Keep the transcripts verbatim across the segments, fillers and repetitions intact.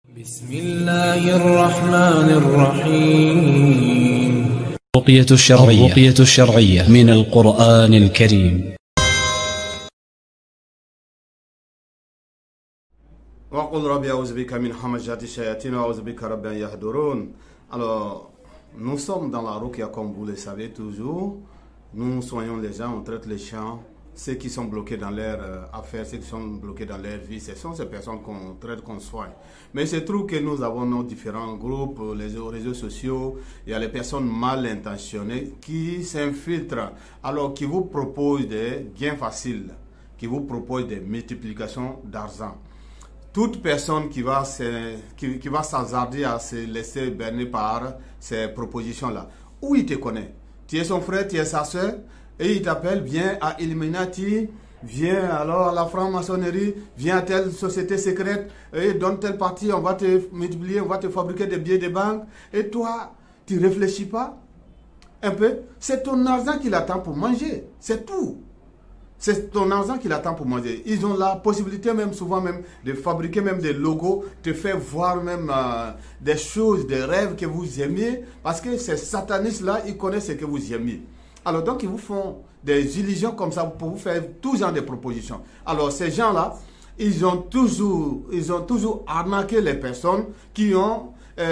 بسم الله الرحمن الرحيم. الرقية الشرعية الرقية الشرعية من القرآن الكريم. وقل ربي أعوذ بك من همزات الشياطين وأعوذ بك ربي أن يحضرون. Alors, nous sommes dans la ruqya comme vous le savez toujours. Nous soignons les gens, on traite les gens. Ceux qui sont bloqués dans leurs euh, affaires, ceux qui sont bloqués dans leur vie, ce sont ces personnes qu'on traite, qu'on soigne. Mais il se trouve que nous avons nos différents groupes, les réseaux sociaux, il y a les personnes mal intentionnées qui s'infiltrent, alors qui vous proposent des gains faciles, qui vous proposent des multiplications d'argent. Toute personne qui va se, qui, qui va s'hasarder à se laisser berner par ces propositions-là, où il te connaît, tu es son frère, tu es sa soeur, et il t'appelle, viens à Illuminati, viens alors à la franc-maçonnerie, viens à telle société secrète, et dans telle partie, on va te multiplier, on va te fabriquer des billets de banque. Et toi, tu ne réfléchis pas un peu? C'est ton argent qui l'attend pour manger, c'est tout. C'est ton argent qui l'attend pour manger. Ils ont la possibilité même souvent même de fabriquer même des logos, te faire voir même euh, des choses, des rêves que vous aimiez, parce que ces satanistes-là, ils connaissent ce que vous aimiez. Alors donc ils vous font des illusions comme ça pour vous faire tout genre de propositions. Alors ces gens-là, ils ont toujours, ils ont toujours arnaqué les personnes qui ont,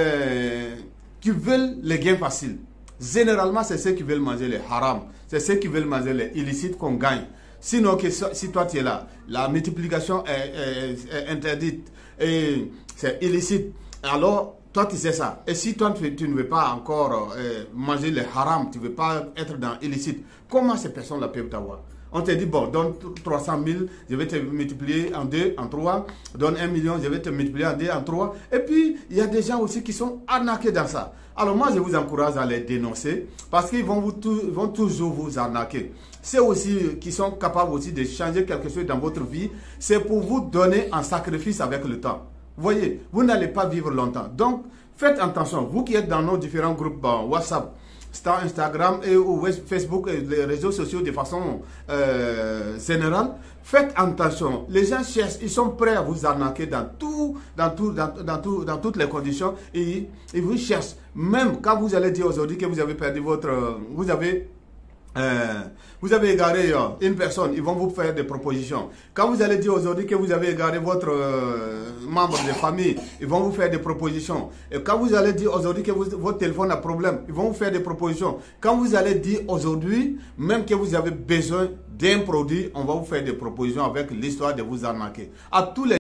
euh, qui veulent les gains faciles. Généralement, c'est ceux qui veulent manger les haram, c'est ceux qui veulent manger les illicites qu'on gagne. Sinon, que si toi tu es là, la multiplication est, est, est interdite et c'est illicite, alors toi tu sais ça. Et si toi tu, tu ne veux pas encore euh, manger les haram, tu ne veux pas être dans illicite, comment ces personnes-là peuvent t'avoir? On te dit, bon, donne trois cent mille, je vais te multiplier en deux, en trois. Donne un million, je vais te multiplier en deux, en trois. Et puis, il y a des gens aussi qui sont arnaqués dans ça. Alors moi, je vous encourage à les dénoncer parce qu'ils vont, vous, vont toujours vous arnaquer. Ceux aussi qui sont capables aussi de changer quelque chose dans votre vie, c'est pour vous donner un sacrifice avec le temps. Vous voyez, vous n'allez pas vivre longtemps. Donc, faites attention. Vous qui êtes dans nos différents groupes bon, WhatsApp, Instagram et ou Facebook et les réseaux sociaux de façon euh, générale, faites attention. Les gens cherchent, ils sont prêts à vous arnaquer dans tout, dans tout, dans, dans tout, dans toutes les conditions et ils vous cherchent. Même quand vous allez dire aujourd'hui que vous avez perdu votre, vous avez Euh, vous avez égaré euh, une personne, ils vont vous faire des propositions. Quand vous allez dire aujourd'hui que vous avez égaré votre euh, membre de famille, ils vont vous faire des propositions. Et quand vous allez dire aujourd'hui que vous, votre téléphone a problème, ils vont vous faire des propositions. Quand vous allez dire aujourd'hui, même que vous avez besoin d'un produit, on va vous faire des propositions avec l'histoire de vous arnaquer. À tous les